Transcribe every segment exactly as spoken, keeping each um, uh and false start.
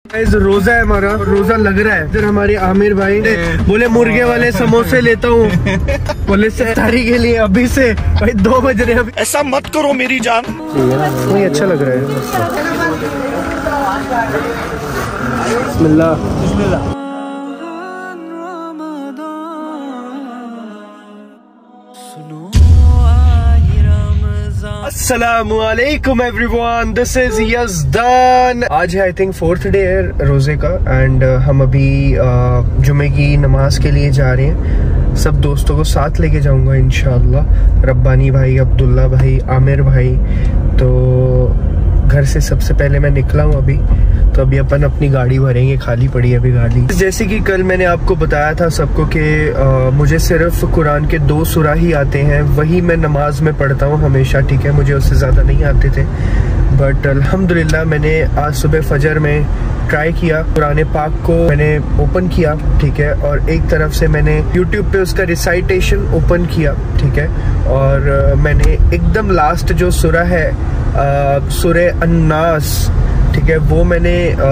रोजा है हमारा, रोजा लग रहा है। इधर हमारे आमिर भाई बोले मुर्गे वाले समोसे लेता हूँ, बोले सत्तारी के लिए अभी से भाई दो बज रहे हैं। ऐसा मत करो मेरी जान। वही अच्छा लग रहा है। बिस्मिल्लाह बिस्मिल्लाह। अस्सलामुअलैकुम एवरीवन, दिस इज यज़दान। आज है आई थिंक फोर्थ डे है रोजे का एंड uh, हम अभी uh, जुमे की नमाज के लिए जा रहे हैं। सब दोस्तों को साथ लेके जाऊंगा इंशाअल्लाह। रब्बानी भाई, अब्दुल्ला भाई, आमिर भाई। तो घर से सबसे पहले मैं निकला हूँ अभी, तो अभी अपन अपनी गाड़ी भरेंगे, खाली पड़ी है अभी गाड़ी। जैसे कि कल मैंने आपको बताया था सबको कि मुझे सिर्फ कुरान के दो सूरा ही आते हैं, वही मैं नमाज में पढ़ता हूँ हमेशा, ठीक है। मुझे उससे ज़्यादा नहीं आते थे, बट अल्हम्दुलिल्लाह मैंने आज सुबह फजर में ट्राई किया, कुरान पाक को मैंने ओपन किया, ठीक है। और एक तरफ से मैंने यूट्यूब पे उसका रिसाइटेशन ओपन किया, ठीक है। और मैंने एकदम लास्ट जो सूरा है सूरे अन्नास, ठीक है, वो मैंने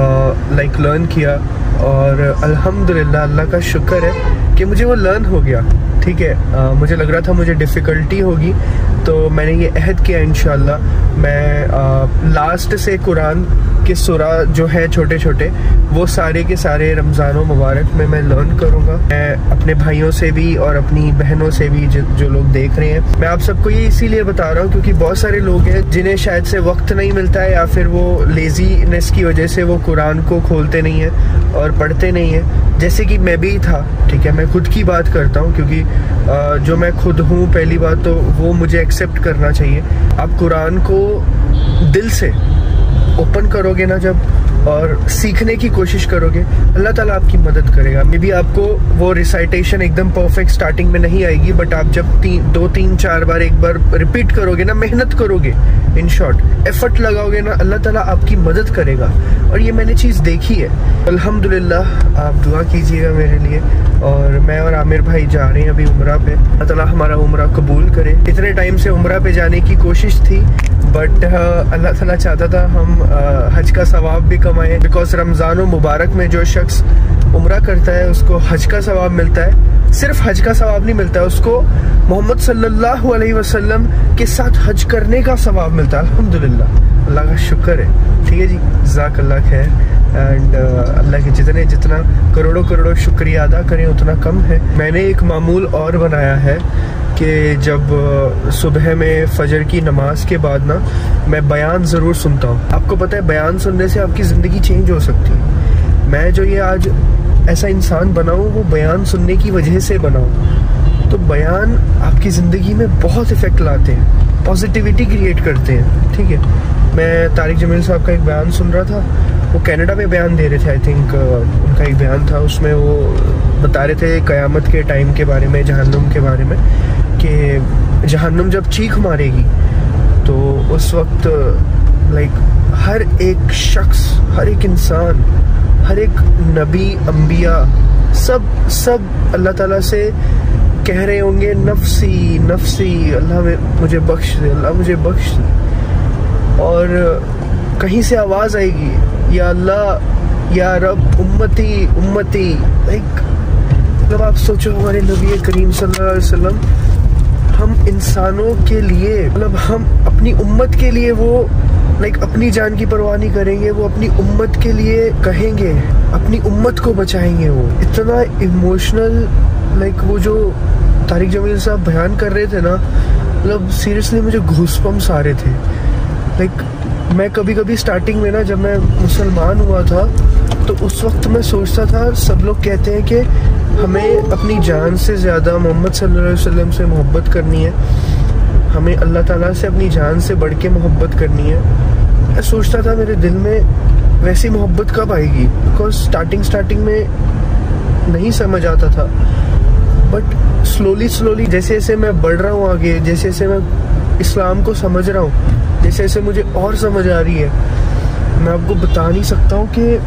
लाइक लर्न किया। और अल्हम्दुलिल्लाह अल्लाह का शुक्र है कि मुझे वो लर्न हो गया, ठीक है। आ, मुझे लग रहा था मुझे डिफ़िकल्टी होगी, तो मैंने ये अहद किया इंशाल्लाह मैं आ, लास्ट से कुरान के सूरा जो है छोटे छोटे, वो सारे के सारे रमज़ान मुबारक में मैं लर्न करूँगा। मैं अपने भाइयों से भी और अपनी बहनों से भी जो, जो लोग देख रहे हैं, मैं आप सबको ये इसीलिए बता रहा हूँ क्योंकि बहुत सारे लोग हैं जिन्हें शायद से वक्त नहीं मिलता है, या फिर वो लेजीनेस की वजह से वो कुरान को खोलते नहीं हैं और पढ़ते नहीं हैं, जैसे कि मैं भी था, ठीक है। मैं खुद की बात करता हूँ क्योंकि आ, जो मैं खुद हूँ, पहली बात तो वो मुझे एक्सेप्ट करना चाहिए। आप कुरान को दिल से ओपन करोगे ना जब, और सीखने की कोशिश करोगे, अल्लाह ताला आपकी मदद करेगा। मे बी आपको वो रिसाइटेशन एकदम परफेक्ट स्टार्टिंग में नहीं आएगी, बट आप जब ती, दो तीन चार बार एक बार रिपीट करोगे ना, मेहनत करोगे, इन शॉर्ट एफर्ट लगाओगे ना, अल्लाह ताला आपकी मदद करेगा। और ये मैंने चीज़ देखी है। अल्हम्दुलिल्लाह आप दुआ कीजिएगा मेरे लिए। और मैं और आमिर भाई जा रहे हैं अभी उम्रा पे। अल्लाह ताला हमारा उम्रा कबूल करे। इतने टाइम से उम्रा पे जाने की कोशिश थी, बट अल्लाह ताला चाहता था हम हज का सवाब भी कमाएं, बिकॉज रमज़ान मुबारक में जो शख्स उम्रा करता है उसको हज का सवाब मिलता है। सिर्फ हज का सवाब नहीं मिलता है, उसको मोहम्मद सल्लल्लाहु अलैहि वसल्लम के साथ हज करने का सवाब मिलता है। अल्हम्दुलिल्लाह अल्लाह का शुक्र है, ठीक है जी। जज़ाकल्लाह खैर। एंड uh, अल्लाह के जितने जितना करोड़ों करोड़ों शुक्रिया अदा करें उतना कम है। मैंने एक मामूल और बनाया है कि जब सुबह में फजर की नमाज के बाद ना, मैं बयान ज़रूर सुनता हूँ। आपको पता है बयान सुनने से आपकी ज़िंदगी चेंज हो सकती है। मैं जो ये आज ऐसा इंसान बना हूँ वो बयान सुनने की वजह से बना हूँ। तो बयान आपकी ज़िंदगी में बहुत इफ़ेक्ट लाते हैं, पॉजिटिविटी क्रिएट करते हैं, ठीक है। मैं तारिक जमील साहब का एक बयान सुन रहा था, वो कनाडा में बयान दे रहे थे, आई थिंक उनका एक बयान था, उसमें वो बता रहे थे क़यामत के टाइम के बारे में, जहन्नुम के बारे में, कि जहन्नुम जब चीख मारेगी तो उस वक्त लाइक हर एक शख्स, हर एक इंसान, हर एक नबी, अंबिया, सब सब अल्लाह ताला से कह रहे होंगे नफ्सी नफ्सी, अल्लाह में मुझे बख्श दे, अल्लाह मुझे बख्श दे। और कहीं से आवाज़ आएगी, या अल्लाह या रब उम्मती उम्मती। लाइक जब आप सोचो हमारे नबी करीम सल्लल्लाहु अलैहि वसल्लम, हम इंसानों के लिए, मतलब हम अपनी उम्मत के लिए वो लाइक अपनी जान की परवाह नहीं करेंगे, वो अपनी उम्मत के लिए कहेंगे, अपनी उम्मत को बचाएंगे। वो इतना इमोशनल, लाइक वो जो तारिक जमील साहब बयान कर रहे थे ना, मतलब सीरियसली मुझे घूसपम्स आ रहे थे। लाइक मैं कभी कभी स्टार्टिंग में ना, जब मैं मुसलमान हुआ था, तो उस वक्त मैं सोचता था, सब लोग कहते हैं कि हमें अपनी जान से ज़्यादा मोहम्मद सल्लल्लाहु अलैहि वसल्लम से मोहब्बत करनी है, हमें अल्लाह ताला से अपनी जान से बढ़ के मोहब्बत करनी है। मैं सोचता था मेरे दिल में वैसी मोहब्बत कब आएगी, बिकॉज स्टार्टिंग स्टार्टिंग में नहीं समझ आता था। बट स्लोली स्लोली जैसे जैसे मैं बढ़ रहा हूँ आगे, जैसे जैसे मैं इस्लाम को समझ रहा हूँ, जैसे जैसे मुझे और समझ आ रही है, मैं आपको बता नहीं सकता हूँ कि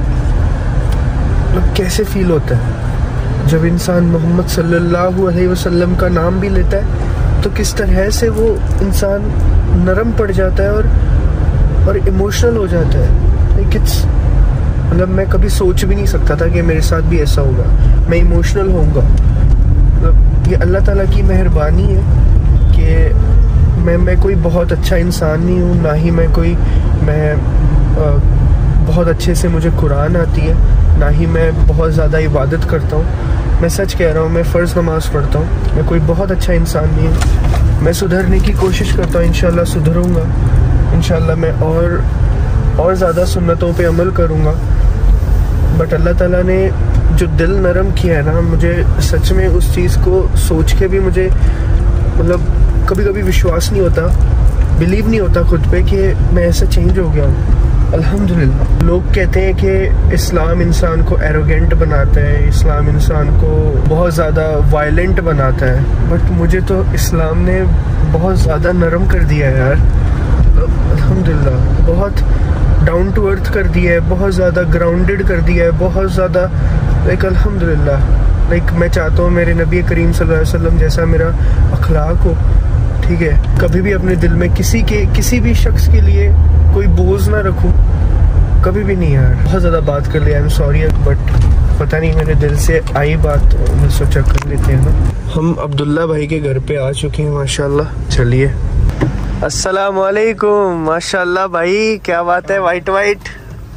कैसे फील होता है जब इंसान मोहम्मद सल्लल्लाहु अलैहि वसल्लम का नाम भी लेता है, तो किस तरह से वो इंसान नरम पड़ जाता है और और इमोशनल हो जाता है। लाइक इट्स मतलब मैं कभी सोच भी नहीं सकता था कि मेरे साथ भी ऐसा होगा, मैं इमोशनल होऊंगा। मतलब ये अल्लाह ताला की मेहरबानी है कि मैं मैं कोई बहुत अच्छा इंसान नहीं हूँ, ना ही मैं कोई मैं आ, बहुत अच्छे से मुझे कुरान आती है, ना ही मैं बहुत ज़्यादा इबादत करता हूँ। मैं सच कह रहा हूँ, मैं फ़र्ज़ नमाज़ पढ़ता हूँ, मैं कोई बहुत अच्छा इंसान नहीं हूँ। मैं सुधरने की कोशिश करता हूँ, इंशाल्लाह सुधरूँगा, इंशाल्लाह मैं और और ज़्यादा सुन्नतों पे अमल करूँगा। बट अल्लाह ताला ने जो दिल नरम किया है ना, मुझे सच में उस चीज़ को सोच के भी मुझे मतलब कभी कभी विश्वास नहीं होता, बिलीव नहीं होता खुद पे कि मैं ऐसा चेंज हो गया हूँ। अल्हम्दुलिल्लाह। लोग कहते हैं कि इस्लाम इंसान को एरोगेंट बनाता है, इस्लाम इंसान को बहुत ज़्यादा वायलेंट बनाता है, बट मुझे तो इस्लाम ने बहुत ज़्यादा नरम कर दिया है यार। अल्हम्दुलिल्लाह, बहुत डाउन टू अर्थ कर दिया है, बहुत ज़्यादा ग्राउंडेड कर दिया है, बहुत ज़्यादा लाइक अल्हम्दुलिल्लाह। लाइक मैं चाहता हूँ मेरे नबी करीम सल्लल्लाहु अलैहि वसल्लम जैसा मेरा अखलाक हो, ठीक है। कभी भी अपने दिल में किसी के किसी भी शख्स के लिए कोई बोझ ना रखूं, कभी भी नहीं यार। बहुत ज़्यादा बात कर लिया, आई एम सॉरी, बट पता नहीं मेरे दिल से आई बात, तो मैं सोचा कर लेते हैं ना। हम अब्दुल्ला भाई के घर पे आ चुके हैं माशाल्लाह। चलिए, अस्सलाम वालेकुम। माशाल्लाह भाई, क्या बात है, वाइट वाइट।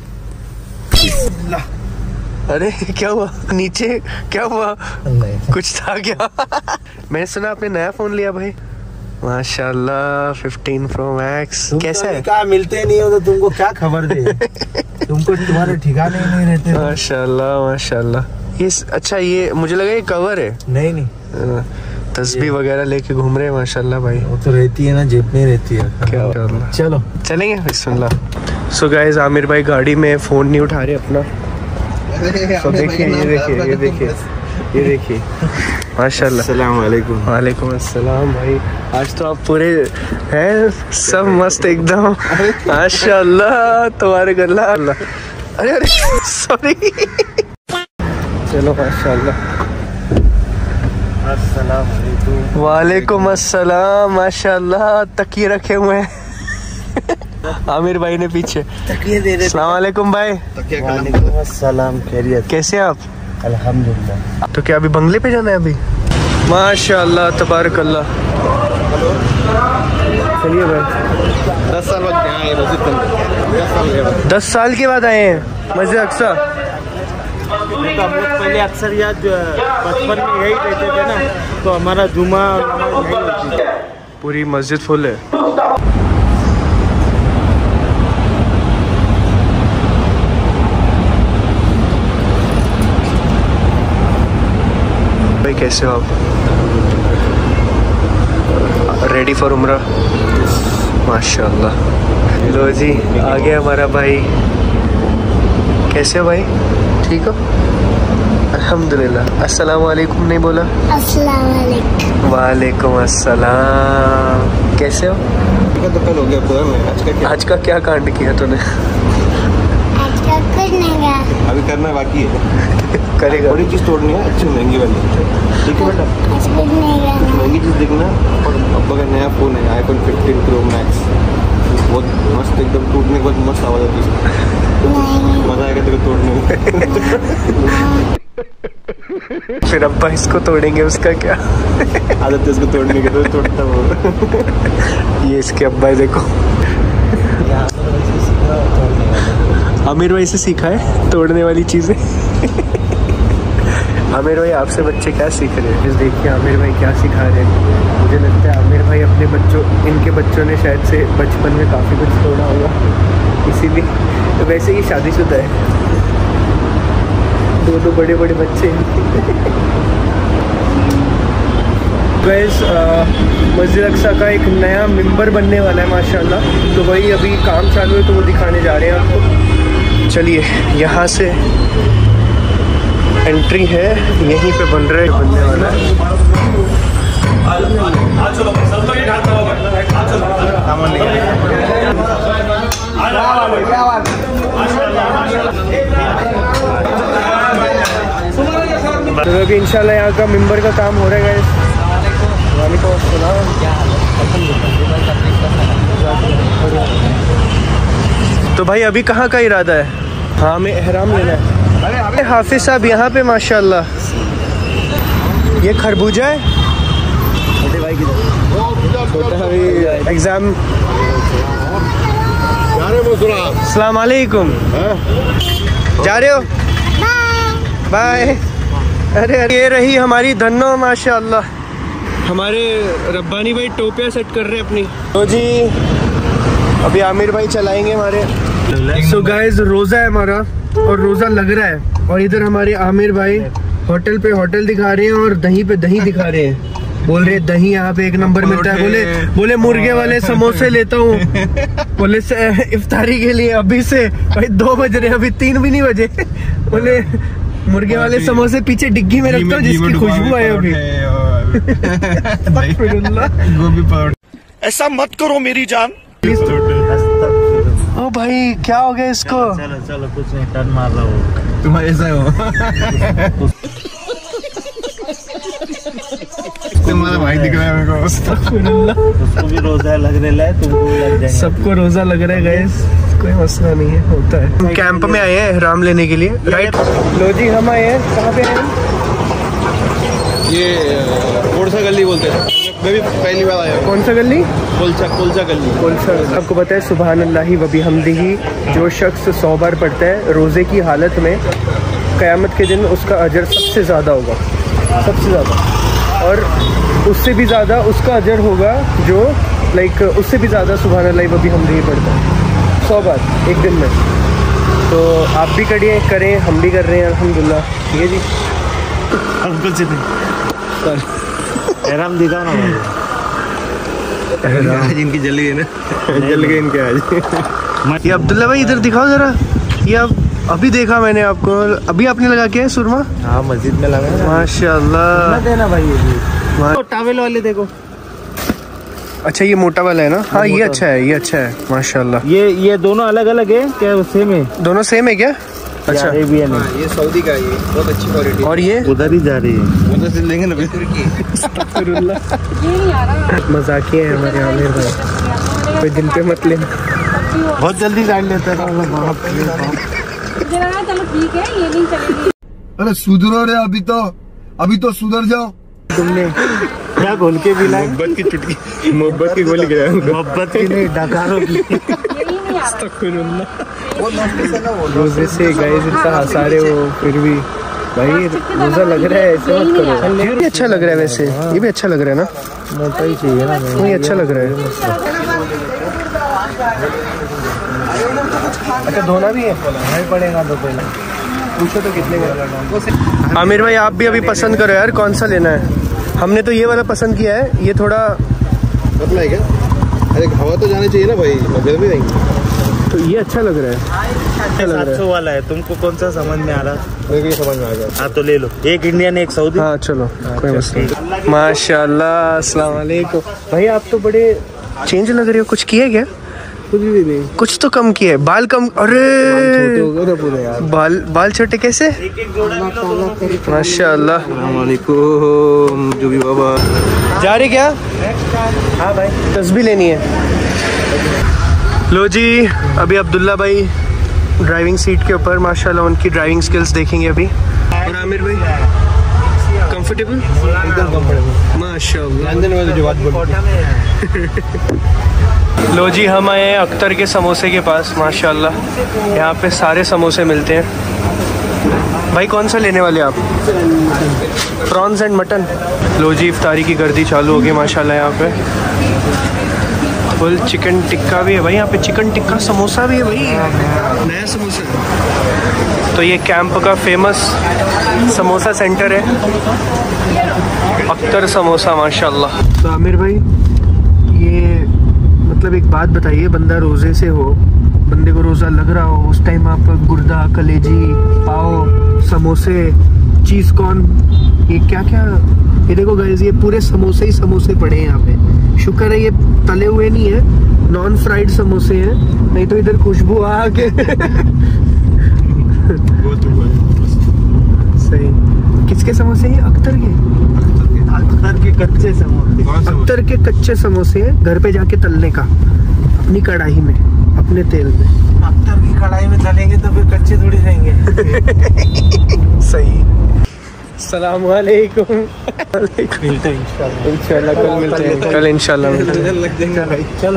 अरे क्या हुआ, नीचे क्या हुआ, कुछ था क्या? मैंने सुना आपने नया फोन लिया भाई। माशाल्लाह, फिफ्टीन प्रो मैक्स। कैसा है? क्या मिलते नहीं हो तो तुमको क्या खबर दे? तुमको तुम्हारे ठिकाने नहीं रहते। माशाल्लाह माशाल्लाह। ये अच्छा, ये मुझे लगा ये कवर है। नहीं नहीं, तस्बीह वगैरह लेके घूम रहे हैं माशाल्लाह भाई। वो तो रहती है ना, जेब में रहती है। क्या? चलो चलेंगे, बिस्मिल्लाह। सो गाइस, आमिर भाई गाड़ी में फोन नहीं उठा रहे अपना। तो देखिए, ये देखिए, ये देखिए, ये देखिए, माशाल्लाह। अस्सलाम वालेकुम। वालेकुम अस्सलाम भाई। आज तो आप पूरे हैं सब मस्त एकदम, माशाल्लाह, तुम्हारे गला। अरे अरे सॉरी। चलो माशाल्लाह। अस्सलाम वालेकुम। वालेकुम अस्सलाम। माशाल्लाह, तकिए रखे हुए हैं आमिर भाई ने पीछे। तकिए दे रहे। अस्सलाम वालेकुम भाई। वालेकुम अस्सलाम। खैरियत? कैसे हैं आप? अल्हम्दुलिल्लाह। तो क्या अभी बंगले पे जाना है अभी? माशाल्लाह तबारकल्लाह। चलिए भाई। दस साल बाद यहाँ आए, दस साल दस साल के बाद आए हैं मस्जिद अक्सा। हम लोग पहले अक्सर याद बचपन में यही रहते थे ना, तो हमारा जुमा और नमाज यही होती है। पूरी मस्जिद फुल है। भाई कैसे हो आप? रेडी फॉर उम्रा? माशाल्लाह। लो जी, आ गया हमारा भाई। कैसे हो भाई, ठीक हो? अल्हम्दुलिल्लाह। अस्सलाम वालेकुम नहीं बोला? अस्सलाम वालेकुम। वालेकुम अस्सलाम। कैसे हो? तो कल हो गया पूरा। मैं आज का क्या आज का क्या कांड किया तूने? आज का करने का अभी करना बाकी है। करेगा। बड़ी चीज़ तोड़नी है, अच्छी महंगी वाली, ठीक है बेटा? आज करने का महंगी चीज़ देखना। और अब्बा का नया फ़ोन है, आईफोन फिफ्टीन प्रो मैक्स, बहुत मस्त, एकदम टूटने के बाद मस्त आवाज़ आती है। मज़ा आएगा तेरे तोड़ने में। फिर अब्बा इसको तोड़ेंगे, उसका क्या? आदत है इसको तोड़ने की, तो तोड़ता वो। ये इसके अब्बा है, देखो। आमिर भाई से सीखा है तोड़ने वाली चीज़ें। आमिर भाई, आपसे बच्चे क्या सीख रहे हैं? देखिए आमिर भाई क्या सिखा रहे हैं। मुझे लगता है आमिर भाई अपने बच्चों, इनके बच्चों ने शायद से बचपन में काफ़ी कुछ तोड़ा होगा, इसीलिए। तो वैसे ही शादीशुदा है, दो दो बड़े बड़े बच्चे हैं। गैस, मस्जिद अक्सा का एक नया मिंबर बनने वाला है माशाल्लाह, तो वही अभी काम चालू है, तो वो दिखाने जा रहे हैं आपको। चलिए, यहाँ से एंट्री है, यहीं पे बन रहा है, बनने वाला है। तो अभी इंशाल्लाह यहाँ का मिंबर का काम हो रहा है। वालेकुम अस्सलाम। तो भाई अभी कहाँ का इरादा है? हाँ हमें एहराम लेना है। अरे हाफिज साहब यहाँ पे माशाल्लाह। ये खरबूजा है एग्जाम। अस्सलाम वालेकुम। जा रहे हो? बाय। अरे अरे ये रही हमारी धन्नो माशाल्लाह। हमारे रब्बानी भाई टोपियाँ सेट कर रहे हैं अपनी। तो जी अभी आमिर भाई चलाएंगे हमारे। सो गाइस रोज़ा है हमारा और रोज़ा लग रहा है, और इधर हमारे आमिर भाई होटल पे होटल दिखा रहे हैं और दही पे दही दिखा रहे हैं। बोल रहे दही यहाँ पे एक नंबर मिलता है। बोले बोले मुर्गे वाले समोसे लेता हूँ। बोले इफ्तारी के लिए अभी से भाई दो बज रहे, अभी तीन भी नहीं बजे। बोले मुर्गे वाले समोसे पीछे डिग्गी में रखता हूँ जिसकी खुशबू आए अभी। ऐसा मत करो मेरी जान। ओ भाई क्या हो गया इसको? चलो चलो कुछ नहीं, टर्न मार रहा हो तुम्हारे ऐसा हो। तुम्हारा भाई दिख रहा है मेरे को। उसको भी रोजा लग रहा है, तुमको भी लग जाएगा। सबको रोजा लग रहा है गाइस, कोई मसला नहीं है, होता है। कैंप में आए हैं राम लेने के लिए, राइट? लो जी हम आए हैं, कहाँ पे आए हैं? ये कोलसा गली बोलते हैं, मैं भी पहली बार आया हूँ। कौन सा गली? कोलसा कोलसा गली। कोलसा। आपको पता है सुबहान अल्लाह व बिहम्दिही जो शख्स सौ बार पढ़ता है रोज़े की हालत में, क़यामत के दिन उसका अजर सबसे ज़्यादा होगा, सबसे ज़्यादा। और उससे भी ज़्यादा उसका अजर होगा जो लाइक उससे भी ज़्यादा सुबहान अल्लाह व बिहम्दिही पढ़ता है सौ बार एक दिन में। तो आप भी करिए, करें, हम भी कर रहे हैं अल्हम्दुलिल्लाह। ठीक है जी। कुछ नहीं, एहराम दिखाओ ना। आज इनकी जल गई ना, जल गए इनके आज। ये अब्दुल्ला भाई इधर दिखाओ जरा। ये अब अभी देखा मैंने आपको, अभी आपने लगा के सुरमा? हाँ मस्जिद में लगा है माशाल्लाह। देना भाई ये टावल वाले देखो। अच्छा ये मोटा वाला है ना? हाँ ये अच्छा है, ये अच्छा है माशाल्लाह। ये ये दोनों अलग अलग है क्या? सेम है? दोनों सेम है क्या? अच्छा अरेबियन है। ये सऊदी का है, ये बहुत अच्छी क्वालिटी। और ये उधर ही जा रही है, उधर से लेंगे ना। मजाकिया है हमारे आमिर भाई, कोई दिल पे मत लेना। बहुत जल्दी जान लेता है। चलो ठीक है, ये नहीं चलेगी। अरे सुधरो रे, अभी तो अभी तो सुधर जाओ। तुमने क्या घोल के भी लाए? मोहब्बत की चुटकी, मोहब्बत की गोली गिराया। मोहब्बत की नहीं, डकारों की। यही नहीं आ रहा। रोजे से गाइस इतना हंसा रहे हो, फिर भी भाई रोजा लग रहा है, ऐसे मत करो। ये भी अच्छा लग रहा है वैसे, ये भी अच्छा लग रहा है ना, मोटा ही चाहिए ना। नहीं अच्छा लग रहा है। अच्छा धोना भी है? नहीं पड़ेगा तो पहले पूछो तो कितने का। आमिर भाई आप भी अभी पसंद करो यार, कौन सा लेना है? हमने तो ये वाला पसंद किया है, ये थोड़ा पतला है क्या? अरे हवा तो जानी चाहिए ना भाई, गर्मी नहीं। तो ये अच्छा लग रहा है, अच्छा लग सात रहा सौ है। वाला है, तुमको कौन सा समझ में आ रहा? मेरे को ये समझ में आ गया। हाँ तो ले लो, एक इंडियन एक सऊदी। हाँ चलो कोई मसला नहीं। माशाल्लाह, अस्सलाम वालेकुम। भाई आप तो बड़े चेंज लग रहे हो, कुछ किया क्या? कुछ भी नहीं, कुछ तो कम किया है, बाल कम। अरे पूरे यार बाल बाल छोटे कैसे? माशाल्लाह। वालेकुम जो भी बाबा। जा रहे क्या? हाँ भाई तस्बीह लेनी है। लो जी अभी अब्दुल्ला भाई ड्राइविंग सीट के ऊपर, माशाल्लाह उनकी ड्राइविंग स्किल्स देखेंगे अभी। और आमिर भाई कंफर्टेबल? एकदम कंफर्टेबल माशाल्लाह। लंदन में जो बात बोलते। लो जी हम आए हैं अख्तर के समोसे के पास, माशाल्लाह यहाँ पे सारे समोसे मिलते हैं। भाई कौन सा लेने वाले आप? Prawns and mutton. लो जी इफ्तारी की गर्दी चालू होगी माशाल्लाह। यहाँ पे फुल चिकन टिक्का भी है भाई, यहाँ पे चिकन टिक्का समोसा भी है भाई, नया समोसा। तो ये कैंप का फेमस समोसा सेंटर है अख्तर समोसा माशाल्लाह। तो आमिर भाई ये मतलब एक बात बताइए, बंदा रोज़े से हो, बंदे को रोज़ा लग रहा हो, उस टाइम आप गुर्दा, कलेजी, पाव, समोसे, चीज़ कॉर्न, ये क्या क्या, ये देखो गाइस ये पूरे समोसे ही समोसे पड़े हैं यहाँ पे। शुक्र है ये तले हुए नहीं है, नॉन फ्राइड समोसे हैं, नहीं तो इधर खुशबू आ के सही। किसके समोसे हैं? अख्तर के। अख्तर के कच्चे समोसे। अख्तर के कच्चे समोसे हैं, घर पे जाके तलने का अपनी कढ़ाई में, अपने तेल में। अख्तर की कढ़ाई में तलेंगे तो फिर कच्चे थोड़ी रहेंगे। सही। सलाम वालेकुम। मिलते हैं इंशाल्लाह। इंशाल्लाह कल मिलते हैं, कल इंशाल्लाह मिलते हैं। लग जाएंगे भाई। चलो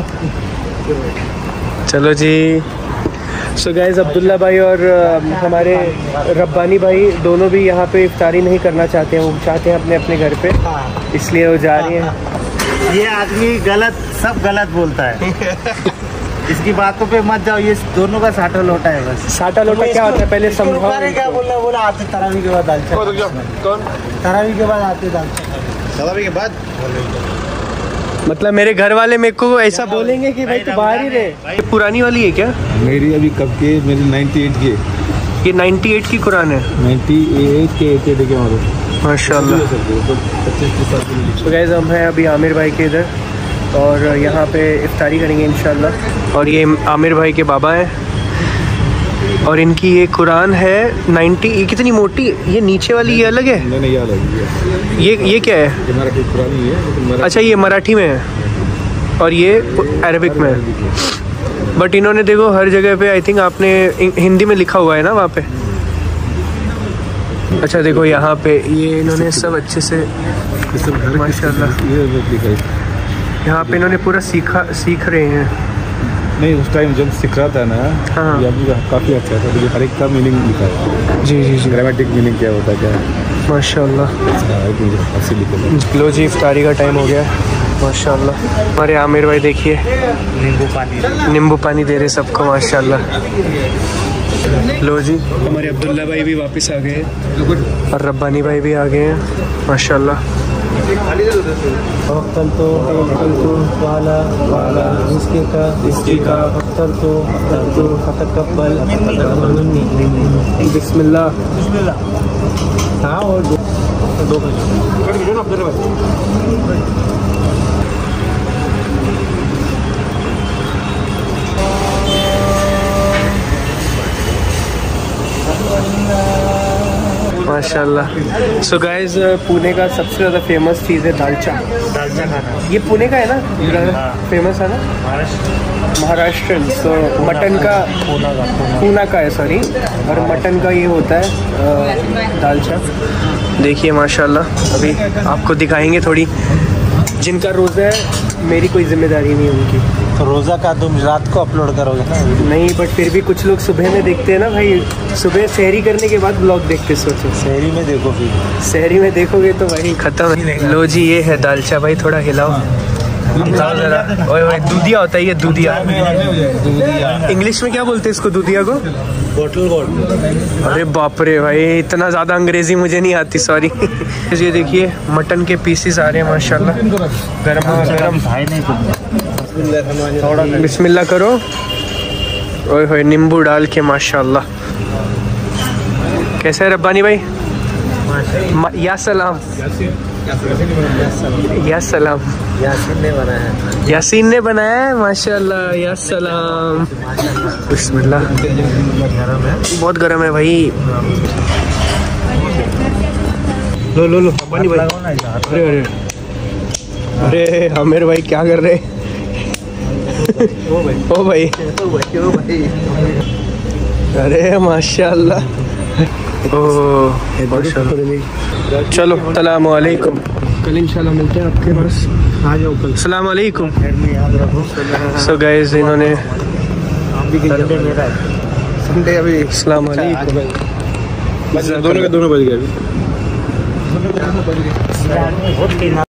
चलो जी। सो गाइस, अब्दुल्ला भाई और अ, हमारे रब्बानी भाई दोनों भी यहाँ पे इफ्तारी नहीं करना चाहते हैं, वो चाहते हैं अपने अपने घर पे, इसलिए वो जा रही हैं। ये आदमी गलत, सब गलत बोलता है। इसकी बातों पे मत जाओ, ये दोनों का साटा लोटा है बस। साटा लोटा क्या होता है पहले समझाओ। क्या बोल रहा बोला आते तरावी के बाद दाल चावल। कौन? तरावी के बाद आते दाल चावल। तरावी के बाद मतलब मेरे घर वाले मेरे को ऐसा बोलेंगे कि भाई तू बाहर ही रहे। ये पुरानी वाली है क्या? मेरी अभी कब की? मेरी अट्ठानवे की। ये अट्ठानवे की कुरान है। अट्ठानवे के अट्ठासी के मारो माशाल्लाह। तो गाइस, हम हैं अभी आमिर भाई के इधर और यहाँ पे इफ्तारी करेंगे इंशाल्लाह। और ये आमिर भाई के बाबा हैं और इनकी ये कुरान है नब्बे। ये कितनी मोटी, ये नीचे वाली ये अलग है? नहीं नहीं, ये अलग है। ये ये क्या है? ये मराठी पुरानी है, लेकिन मराठी अच्छा, ये मराठी में है और ये अरबिक में है। बट इन्होंने देखो हर जगह पे, आई थिंक आपने हिंदी में लिखा हुआ है ना वहाँ पे। अच्छा देखो यहाँ पे ये इन्होंने सब अच्छे से माशाल्लाह ये लिखा है। यहाँ पे इन्होंने पूरा सीखा सीख रहे हैं। नहीं, उस टाइम जब सीख रहा था ना, हाँ। ये अभी काफ़ी अच्छा था, तो हर एक का मीनिंग लिखा है। जी जी जी, ग्रामेटिक मीनिंग क्या होता है, क्या है, माशाल्लाह। ऐसे लिखा है। लो जी, इफ्तारी का टाइम हो गया है माशाल्लाह। हमारे आमिर भाई देखिए नींबू पानी नींबू पानी दे रहे सबको माशाल्लाह। लो जी, हमारे अब्दुल्ला भाई भी वापस आ गए हैं और रब्बानी भाई भी आ गए हैं माशाल्लाह। अफ्तर तो अफ्तर तो वाला वाला इसके का इसके का अफ्तर तो अफ्तर तो फतकब्बल बिस्मिल्लाह। बिस्मिल्लाह। हाँ, और दो दो माशाल्लाह। सो गाइस, पुणे का सबसे ज़्यादा फेमस चीज़ है दालचा। दालचा खाना। ये पुणे का है ना? फेमस है ना? महाराष्ट्र। तो मटन का पूना का पूना का है, सॉरी। और मटन का ये होता है अ, दालचा। देखिए माशाल्लाह, अभी आपको दिखाएंगे थोड़ी। जिनका रोज़ा है, मेरी कोई जिम्मेदारी नहीं है उनकी। तो रोज़ा का तुम रात को अपलोड करोगे ना? नहीं, बट फिर भी कुछ लोग सुबह में देखते हैं ना भाई, सुबह सहरी करने के बाद ब्लॉग देखते। सोचो शहरी में देखो, फिर सहरी में देखोगे तो भाई खत्म है। लो जी, ये है दालचा भाई, थोड़ा हिलाओ हिलाओ जरा। ओए ओए, दूधिया होता है ये, दूधिया। इंग्लिश में क्या बोलते हैं इसको, दूधिया को? बोतल गोल्ड। अरे बाप रे भाई, इतना ज़्यादा अंग्रेजी मुझे नहीं आती, सॉरी। ये देखिए मटन के पीसेस आ रहे हैं माशाल्लाह, गरम गरम। भाई नहीं तुम बिस्मिल्लाह करो। ओए होए, नींबू डाल के माशाल्लाह। कैसा है रब्बानी भाई? मा- या सलाम या सलाम। यासीन ने बनाया है। यासीन ने बनाया है माशाल्लाह, या सलाम। बिस्मिल्लाह। गरम है। बहुत गर्म है भाई। लो लो लो रब्बानी भाई। लगाओ ना इधर। अरे अरे अरे आमिर भाई क्या कर रहे? ओ भाई, ओ भाई, ओ भाई, ओ भाई। अरे माशाल्लाह। ओह माशाल्लाह। चलो, सलाम वालेकुम। कल इंशाल्लाह मिलते हैं आपके पास। आ जाओ कल। सलाम वालेकुम। हेड में याद रखो। सो गाइस, इन्होंने संडे मेरा है। संडे अभी सलाम वालेकुम। दोनों के दोनों बज गए अभी। बहुत